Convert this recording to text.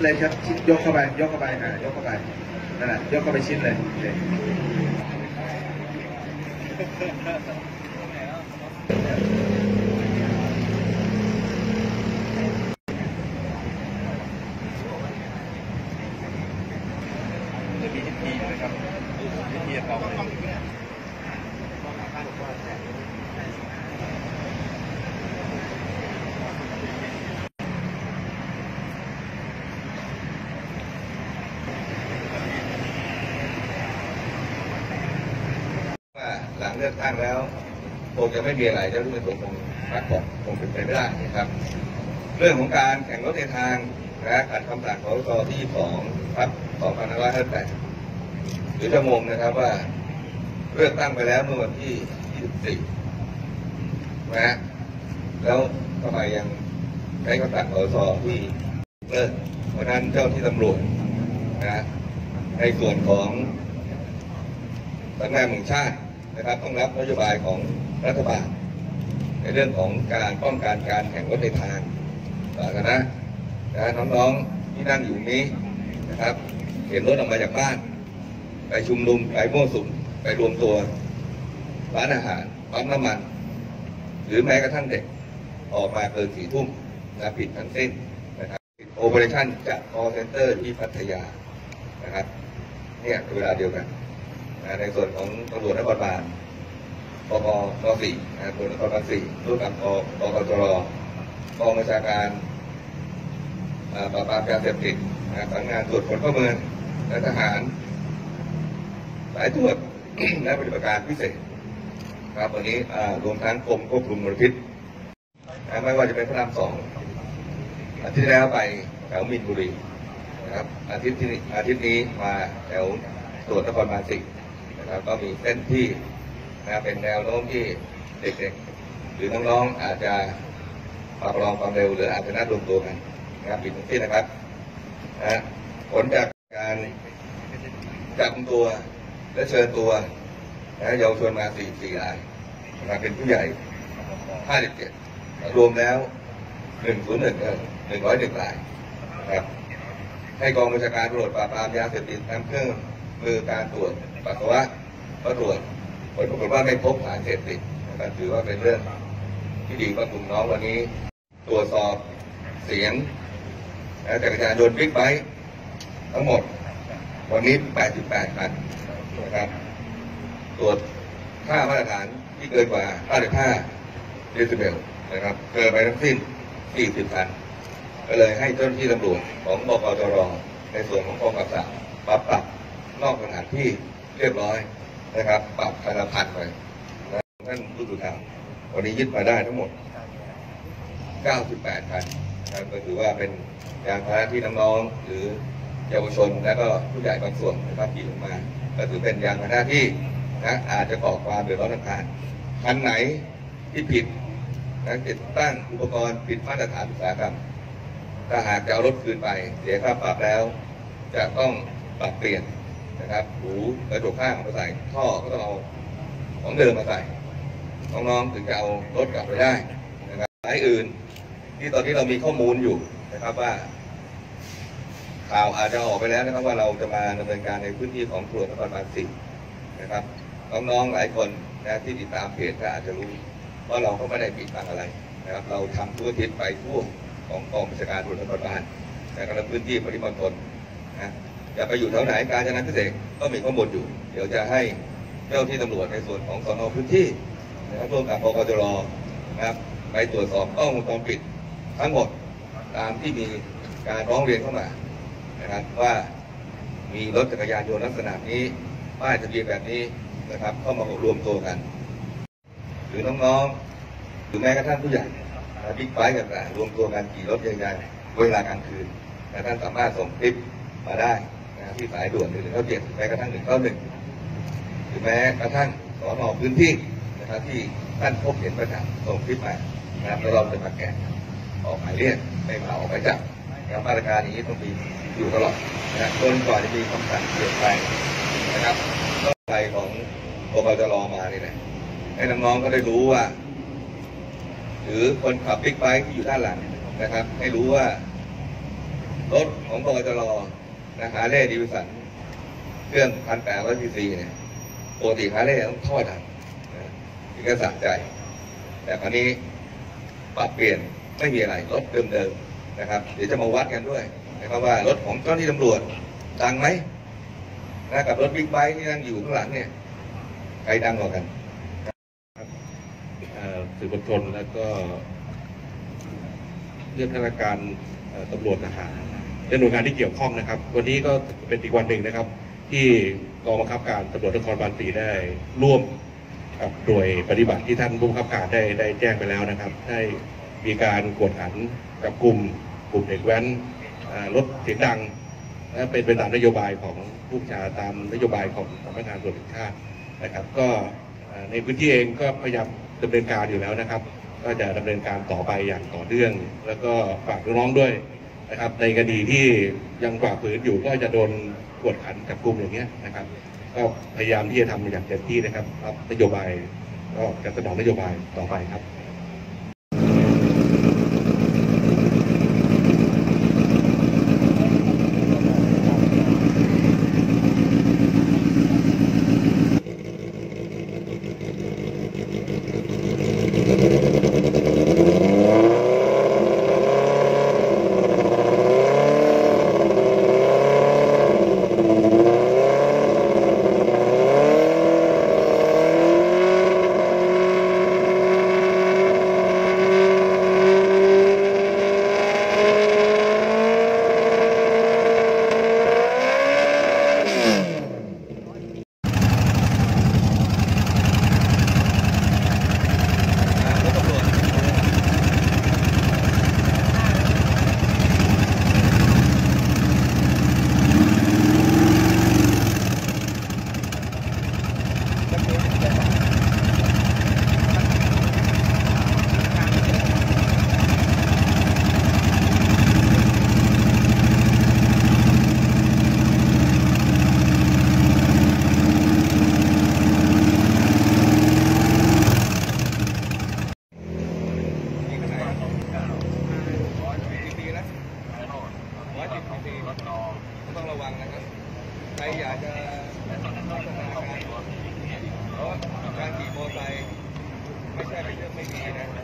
เลยครับยกเข้าไปยกเข้าไปยกเข้าไปนั่นแหละยกเข้าไปชิดเลยจะมีที่นะครับที่เราหลังเลือกตั้งแล้วคงจะไม่มีอะไรจะรู้สึกคงพักผ่อนคงเป็นไปไม่ได้นะครับเรื่องของการแข่งรถในทางและขัดคำสั่งของกที่2 ทับ 2558หรือจะงงนะครับว่าเลือกตั้งไปแล้วเมื่อวันที่ 24 นะแล้วทำไมยังใช้คำสั่งของกที่เลิกเพราะนั้นเจ้าที่ตำรวจนะในส่วนของสำนักงานแห่งชาตินะครับต้องรับนโยบายของรัฐบาลในเรื่องของการป้องกันการแข่งรถในทางสาธารณะน้องๆที่นั่งอยู่นี้นะครับเห็นรถออกมาจากบ้านไปชุมนุมไปมั่วสุมไปรวมตัวร้านอาหารปั๊มน้ำมันหรือแม้กระทั่งเด็กออกมาเกิน4 ทุ่มนะผิดทั้งสิ้นนะครับโอเปอเรชั่นจาก call center ที่พัทยานะครับเนี่ยเวลาเดียวกันในส่วนของตำรวจนครบาลปปน.4 ตำรวจนครบาล4ร่วมกับปปจร.กองบัญชาการปราบปรามยาเสพติดสำนักงานตรวจคนเข้าเมืองและทหารสายตรวจ และปฏิบัติการพิเศษครับวันนี้รวมทั้งกรมควบคุมมลพิษไม่ว่าจะเป็นพระราม2อาทิตย์แล้วไปแถวมีนบุรีนะครับอาทิตย์นี้มาแถวตรวจนครบาล4นะครับก็มีเส้นที่เป็นแนวโน้มที่เด็กๆหรือน้องๆอาจจะประลองความเร็วหรืออาจจะนัดรวมตัวกันนะครับปิดที่นะครับผลจากการจับตัวและเชิญตัวเยาวชนมา4 รายนะครับเป็นผู้ใหญ่57รวมแล้ว101 รายนะครับให้กองบัญชาการตำรวจปราบปรามยาเสพติดนำเครื่องมือการตรวจปัสสาวะมาตรวจผลปรากฏว่าไม่พบสารเสพติดนะครับถือว่าเป็นเรื่องที่ดีว่ากลุ่มน้องวันนี้ตรวจสอบเสียงจักรยานยนต์บิ๊กไบค์ทั้งหมดวันนี้88 คันนะครับตรวจค่ามาตรฐานที่เกินกว่า55 เดซิเบลนะครับเกินไปทั้งสิ้น40 คันก็เลยให้เจ้าหน้าที่ตำรวจของบกจร.ในส่วนของกองกำกับปรับนอกสถานที่เรียบร้อยนะครับปรับคันละ1,000ไปท่านผู้สื่อข่าววันนี้ยึดมาได้ทั้งหมด98 คันก็ถือว่าเป็นยานพาหนะที่น้องๆหรือเยาวชนและก็ผู้ใหญ่บางส่วนนะครับขี่ลงมาก็ถือเป็นยานพาหนะที่อาจจะก่อความเดือดร้อนรำคาญคันไหนที่ผิดติดตั้งอุปกรณ์ผิดมาตรฐานอุตสาหกรรมถ้าหากจะเอารถคืนไปเสียค่าปรับแล้วจะต้องปรับเปลี่ยนนะครับหูกระจกข้างมาใส่ท่อก็ต้องเอาของเดิมมาใส่น้องๆถึงจะเอารถกลับไปได้นะครับสายอื่นที่ตอนนี้เรามีข้อมูลอยู่นะครับว่าข่าวอาจจะออกไปแล้วนะครับว่าเราจะมาดำเนินการในพื้นที่ของตำรวจนครบาล4นะครับน้องๆหลายคนนะที่ติดตามเพจก็อาจจะรู้ว่าเราก็ไม่ได้ปิดบังอะไรนะครับเราทำทั่วทิศไปทั่วของกองบัญชาการตำรวจนครบาลในพื้นที่ปริมณฑลนะอย่าไปอยู่แถวไหนการจนาพิเศษก็มีข้อมูลอยู่เดี๋ยวจะให้เจ้าที่ตำรวจในส่วนของสน.พื้นที่นะครับร่วมกับบกจร.นะครับไปตรวจสอบกล้องวงจรปิดทั้งหมดตามที่มีการร้องเรียนเข้ามานะครับว่ามีรถจักรยานยนต์ลักษณะนี้ป้ายทะเบียนแบบนี้นะครับเข้ามารวมตัวกันหรือน้องๆหรือแม้กระทั่งผู้ใหญ่บิ๊กไบค์ต่างๆรวมตัวกันขี่รถยานๆเวลากลางคืนท่านสามารถส่งคลิปมาได้ที่สายด่วน197แม้กระทั่ง191หรือแม้กระทั่งสน.พื้นที่นะครับที่ท่านพบเห็นประจำส่งคลิปมานะครับแล้วเราจะมาแกะออกหมายเรียกไม่มาออกหมายจับมาตรการนี้ต้องมีอยู่ตลอดนะครับจนกว่าจะมีคำสั่งเปลี่ยนแปลงนะครับก็ไปของบกจร.มานี่แหละให้น้องๆก็ได้รู้ว่าหรือคนขับบิ๊กไบค์ที่อยู่ด้านหลังนะครับให้รู้ว่ารถของบจรนะฮาร์เลย์ดิวิสันเครื่อง1,800 ซีซีเนี่ยปกติฮาร์เลย์ต้องทอดอ่ะนี่ก็สะใจแต่คราวนี้ปรับเปลี่ยนไม่มีอะไรรถเดิมๆนะครับเดี๋ยวจะมาวัดกันด้วยนะครับว่ารถของเจ้าหน้าที่ตำรวจดังไหมนะกับรถบิ๊กไบค์ที่นั่งอยู่ข้างหลังเนี่ยใครดังกว่ากันสื่อมวลชนแล้วก็เรื่องข้าราชการตำรวจทหารและหน่วยงานที่เกี่ยวข้องนะครับวันนี้ก็เป็นอีกวันหนึ่งนะครับที่กองบังคับการตำรวจนครบาล 4ได้ร่วมกับหน่วยปฏิบัติที่ท่านผู้บังคับการได้แจ้งไปแล้วนะครับได้มีการกวดขันกับกลุ่มเด็กแว้นรถเสียงดังและเป็นไปตามนโยบายของผู้บัญชาการตามนโยบายของสำนักงานตำรวจแห่งชาตินะครับก็ในพื้นที่เองก็พยายามดำเนินการอยู่แล้วนะครับก็จะดำเนินการต่อไปอย่างต่อเนื่องแล้วก็ฝากน้องๆด้วยนะครับในคดีที่ยังฝ่าฝืนอยู่ก็จะโดนกวดขันจับกุมอย่างเงี้ยนะครับก็พยายามที่จะทำอย่างเต็มที่นะครับรับนโยบายก็จะสนองนโยบายต่อไปครับต้องระวังนะครับใครอยากจะพัฒนาการเพราะการขี่มอเตอร์ไซค์ไม่ใช่เป็นเรื่องไม่ดีนะ